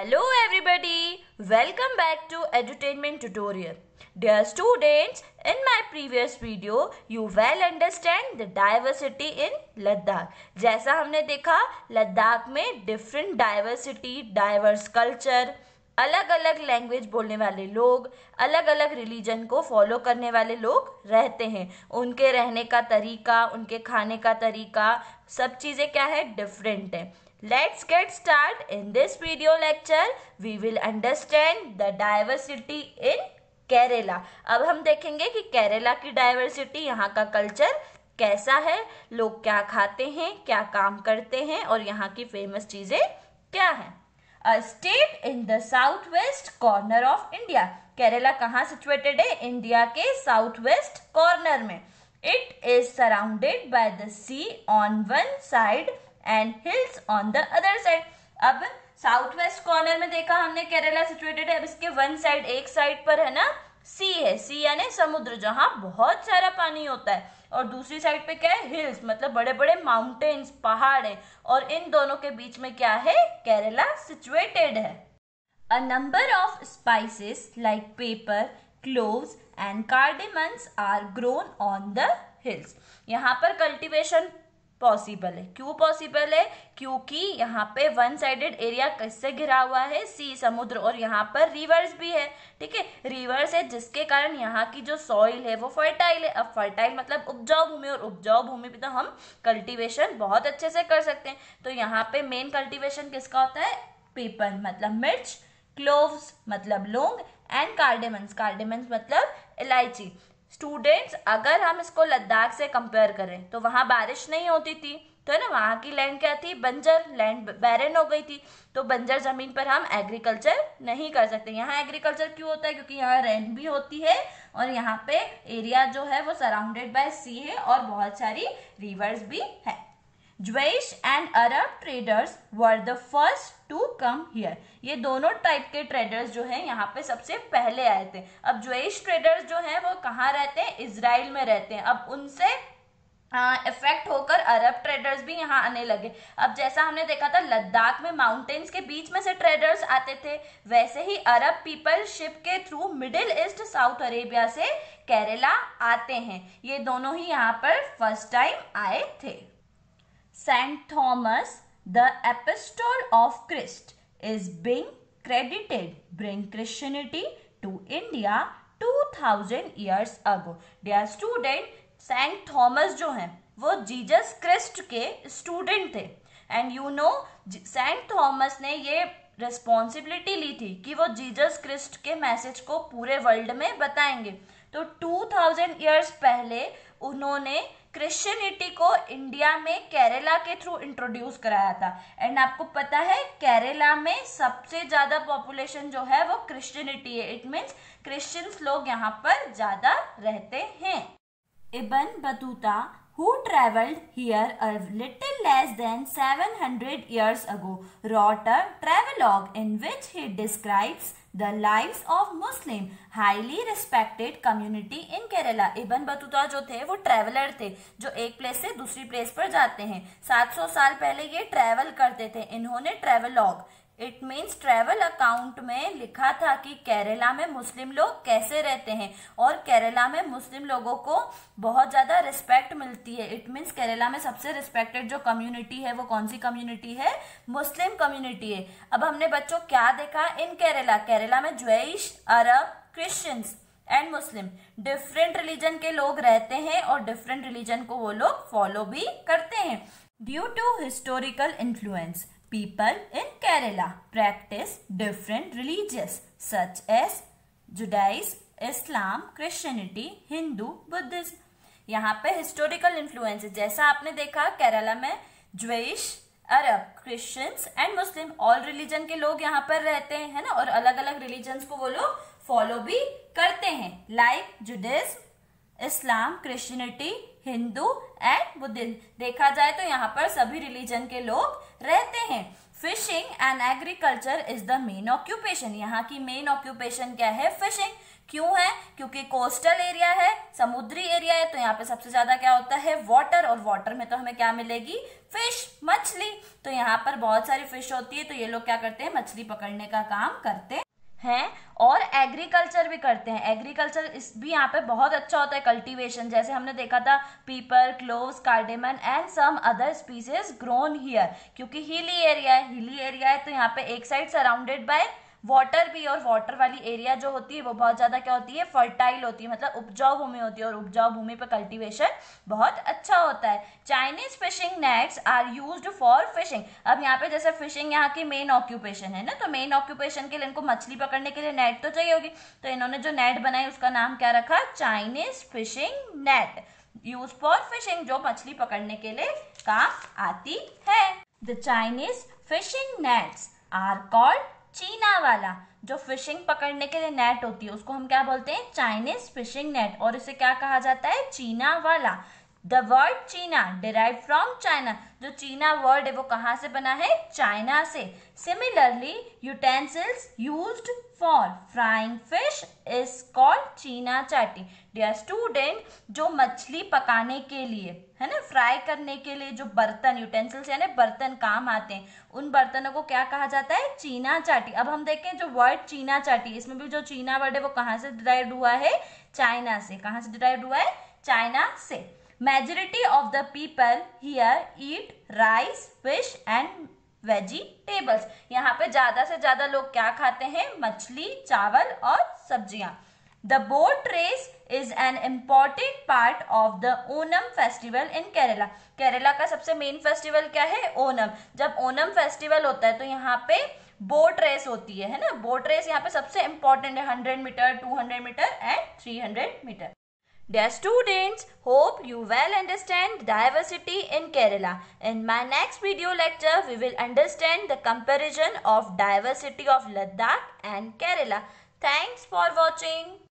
Hello everybody, welcome back to Edutainment tutorial. Dear students, in my previous video, you well understand the diversity in Ladakh. जैसा हमने देखा लद्दाख में different diversity, diverse culture, अलग अलग language बोलने वाले लोग, अलग अलग रिलीजन को फॉलो करने वाले लोग रहते हैं. उनके रहने का तरीका, उनके खाने का तरीका, सब चीज़ें क्या है, डिफरेंट है. Let's get started. In this video lecture, we will understand the diversity in Kerala. अब हम देखेंगे कि केरला की डाइवर्सिटी, यहाँ का कल्चर कैसा है, लोग क्या खाते हैं, क्या काम करते हैं और यहाँ की फेमस चीजें क्या हैं. A state in the southwest corner of India. Kerala कहाँ सिचुएटेड है? इंडिया के साउथ वेस्ट कॉर्नर में. It is surrounded by the sea on one side and hills on the other side. अब साउथ वेस्ट कॉर्नर में देखा हमने Kerala situated है. अब इसके वन साइड, एक साइड पर है ना सी है, सी यानी समुद्र जहां बहुत सारा पानी होता है, और दूसरी साइड पे क्या है, हिल्स, मतलब बड़े बड़े माउंटेन्स, पहाड़ है, और इन दोनों के बीच में क्या है, केरला सिचुएटेड है. A number of spices like pepper, cloves and cardamoms are grown on the hills. यहाँ पर कल्टीवेशन पॉसिबल है. क्यों पॉसिबल है? क्योंकि यहाँ पे वन साइडेड एरिया किससे घिरा हुआ है, सी, समुद्र, और यहाँ पर रिवर्स भी है. ठीक है, रिवर्स है जिसके कारण यहाँ की जो सॉइल है वो फर्टाइल है. अब फर्टाइल मतलब उपजाऊ भूमि, और उपजाऊ भूमि पे तो हम कल्टीवेशन बहुत अच्छे से कर सकते हैं. तो यहाँ पे मेन कल्टीवेशन किसका होता है? पेपर मतलब मिर्च, क्लोव्स मतलब लौंग, एंड कार्डेमन्स, कार्डेमन्स मतलब इलायची. स्टूडेंट्स, अगर हम इसको लद्दाख से कंपेयर करें तो वहां बारिश नहीं होती थी, तो है ना, वहां की लैंड क्या थी, बंजर लैंड, बैरन हो गई थी. तो बंजर जमीन पर हम एग्रीकल्चर नहीं कर सकते. यहाँ एग्रीकल्चर क्यों होता है? क्योंकि यहाँ रेन भी होती है और यहाँ पे एरिया जो है वो सराउंडेड बाय सी है और बहुत सारी रिवर्स भी है. Jewish and Arab traders were the first to come here. ये दोनों टाइप के ट्रेडर्स जो हैं यहाँ पे सबसे पहले आए थे. अब ज्वेइश ट्रेडर्स जो हैं वो कहाँ रहते हैं? इजराइल में रहते हैं. अब उनसे इफेक्ट होकर अरब ट्रेडर्स भी यहाँ आने लगे. अब जैसा हमने देखा था लद्दाख में माउंटेन्स के बीच में से ट्रेडर्स आते थे, वैसे ही अरब पीपल शिप के through Middle East, South Arabia से केरला आते हैं. ये दोनों ही यहाँ पर फर्स्ट टाइम आए थे. Saint Thomas, the apostle of Christ, is being credited bring Christianity to India 2000 years ago. Dear student, Saint Thomas जो हैं वो जीसस क्रिस्ट के स्टूडेंट थे. And you know Saint Thomas ने ये रिस्पॉन्सिबिलिटी ली थी कि वो जीसस क्रिस्ट के मैसेज को पूरे वर्ल्ड में बताएंगे. तो 2000 ईयर्स पहले उन्होंने क्रिश्चियनिटी को इंडिया में केरला के थ्रू इंट्रोड्यूस कराया था. एंड आपको पता है केरला में सबसे ज्यादा पॉपुलेशन जो है वो क्रिश्चियनिटी है. इट मीन्स क्रिश्चियंस लोग यहाँ पर ज्यादा रहते हैं. Ibn Battuta, who traveled here a little less than 700 years ago, wrote a travelogue in which he describes the lives of Muslim highly respected community in Kerala. Ibn Battuta जो थे वो traveller थे जो एक प्लेस से दूसरी place पर जाते हैं. 700 साल पहले ये ट्रेवल करते थे. इन्होंने travelogue, it means travel account में लिखा था कि केरला में मुस्लिम लोग कैसे रहते हैं, और केरला में मुस्लिम लोगों को बहुत ज्यादा रिस्पेक्ट मिलती है. इट मीन्स केरला में सबसे रिस्पेक्टेड जो कम्युनिटी है वो कौन सी कम्युनिटी है? मुस्लिम कम्युनिटी है. अब हमने बच्चों क्या देखा इन केरला? केरला में Jewish, Arab, Christians and Muslim, different religion के लोग रहते हैं और डिफरेंट रिलीजन को वो लोग फॉलो भी करते हैं. Due to historical influence, people in Kerala practice different religions such as Judaism, Islam, Christianity, Hindu, Buddhism. यहाँ पे हिस्टोरिकल इन्फ्लुएंस, जैसा आपने देखा केरला में Jewish, Arab, Christians and Muslim, all religion के लोग यहाँ पर रहते हैं, है ना, और अलग अलग रिलीजन्स को वो लोग फॉलो भी करते हैं. Like Judaism, Islam, Christianity, Hindu and Buddhism. देखा जाए तो यहाँ पर सभी रिलीजन के लोग रहते हैं. Fishing and agriculture is the main occupation. यहाँ की मेन ऑक्यूपेशन क्या है? फिशिंग। क्यों है? क्योंकि कोस्टल एरिया है, समुद्री एरिया है, तो यहाँ पे सबसे ज्यादा क्या होता है? वाटर, और वाटर में तो हमें क्या मिलेगी? फिश, मछली। तो यहाँ पर बहुत सारी फिश होती है, तो ये लोग क्या करते हैं? मछली पकड़ने का काम करते हैं और एग्रीकल्चर भी करते हैं। एग्रीकल्चर इस भी यहाँ पे बहुत अच्छा होता है, कल्टीवेशन। जैसे हमने देखा था pepper, cloves, cardamom and some other spices grown here. क्योंकि हिली एरिया है, हिली एरिया है तो यहाँ पे एक साइड सराउंडेड बाय वाटर भी, और वाटर वाली एरिया जो होती है वो बहुत ज्यादा क्या होती है? फर्टाइल होती है, मतलब उपजाऊ भूमि होती है, और उपजाऊ भूमि पर कल्टीवेशन बहुत अच्छा होता है। Chinese fishing nets are used for fishing. अब यहाँ पे जैसे फिशिंग यहाँ की मेन ऑक्यूपेशन है ना, तो मेन ऑक्यूपेशन के लिए इनको मछली पकड़ने के लिए नेट तो चाहिए होगी, तो इन्होंने जो नेट बनाई उसका नाम क्या रखा? Chinese fishing net, use for fishing, जो मछली पकड़ने के लिए काम आती है। The Chinese fishing nets are called Cheena vala. जो फिशिंग पकड़ने के लिए नेट होती है उसको हम क्या बोलते हैं? चाइनीज फिशिंग नेट, और इसे क्या कहा जाता है? Cheena vala. The word Cheena derive from China. जो चीना वर्ड है वो कहाँ से बना है? चाइना से। Similarly utensils used for frying fish is called Cheena chatti. Dear student, जो मछली पकाने के लिए है ना, फ्राई करने के लिए जो बर्तन, यूटेंसिल्स यानी बर्तन काम आते हैं, उन बर्तनों को क्या कहा जाता है? चीना चाटी। अब हम देखें जो वर्ड चीना चाटी, इसमें भी जो चीना वर्ड है वो कहाँ से डिराइव हुआ है? चाइना से। कहाँ से डिराइव हुआ है? चाइना से। Majority of the people here eat rice, fish and vegetables. यहाँ पे ज्यादा से ज्यादा लोग क्या खाते हैं? मछली, चावल और सब्जियां। The boat race is an important part of the Onam festival in Kerala. Kerala का सबसे मेन फेस्टिवल क्या है? ओनम। जब ओनम फेस्टिवल होता है तो यहाँ पे बोट रेस होती है ना। बोट रेस यहाँ पे सबसे इंपॉर्टेंट है, 100 metre, 200 metre and 300 metre. Dear students, hope you well understand diversity in Kerala. In my next video lecture, we will understand the comparison of diversity of Ladakh and Kerala. Thanks for watching.